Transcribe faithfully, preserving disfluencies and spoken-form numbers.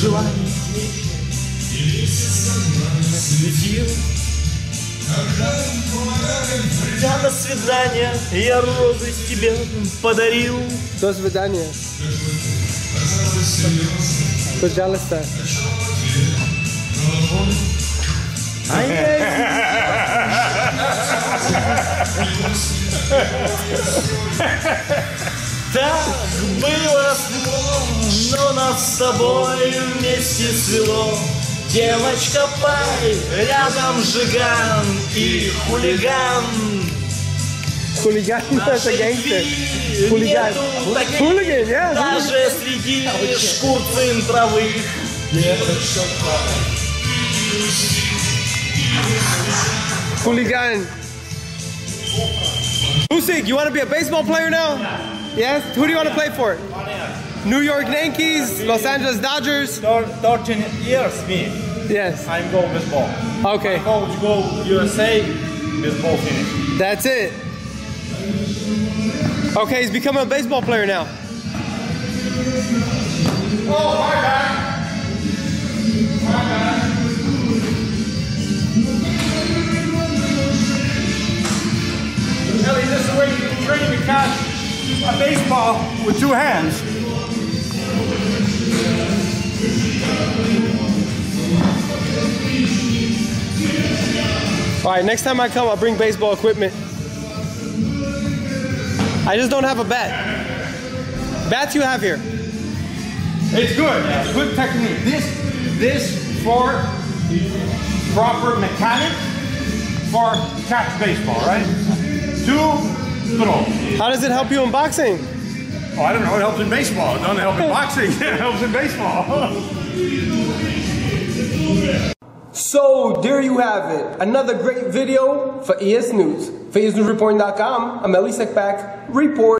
желаний светил. Хотя на свидание я розы тебе подарил. До свидания. Пожалуйста. Так было, но нас с собой вместе свело. Девочка пай, рядом жиган и хулиган. Хулиган, это гангстер. Хулиган. Хулиган, yeah. Даже среди шкур центровых. Hooligan. Usyk, you want to be a baseball player now? Yes? Who do you want to play for? New York Yankees, Los Angeles Dodgers? thirteen years, me. Yes. I'm go baseball. Okay. My coach go U S A, baseball finish. That's it. Okay, he's becoming a baseball player now. Oh, my bad. My bad. Ellie, this is the way you train to catch a baseball with two hands. All right, next time I come, I'll bring baseball equipment. I just don't have a bat. Bats you have here? It's good. It's good technique. This, this for proper mechanic for catch baseball, right? Two, throw. How does it help you in boxing? Oh, I don't know. It helps in baseball. It doesn't help in boxing. It helps in baseball. So there you have it. Another great video for E S News. For E S News Reporting dot com, I'm Usyk back. Report.